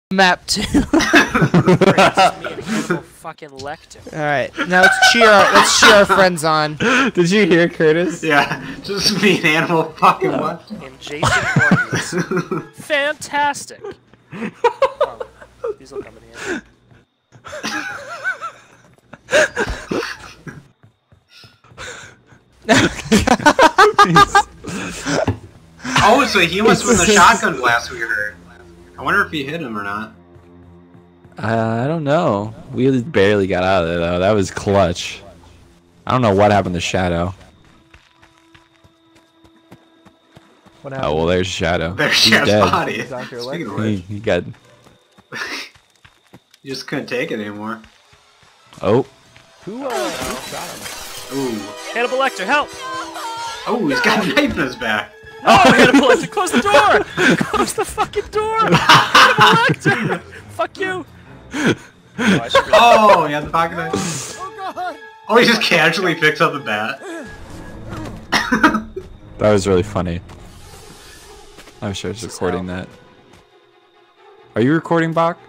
Map 2. Me and Hannibal Fuckin Lecter. Alright, now let's cheer our friends on. Did you hear, Curtis? Yeah, just me and Hannibal Fuckin Lecter. And Jason Voorhees. Fantastic. Oh, these will come in handy. Oh, so he was from the shotgun blast we heard. I wonder if he hit him or not. I don't know. We barely got out of there though. That was clutch. I don't know what happened to Shadow. What happened? Oh well, there's Shadow. There's He's Shadow's dead. body. Dr. Speaking of Lecter. which, He got. you just couldn't take it anymore. Oh. Who shot him? Ooh. Hannibal Lecter, help! Oh, he's got a knife in his back. Oh, Hannibal Lecter, close the door! Close the fucking door! Hannibal Lecter! Fuck you! Oh, he had the pocket knife. Oh, he just casually picks up the bat. That was really funny. I wish I was recording that. Are you recording, Bach?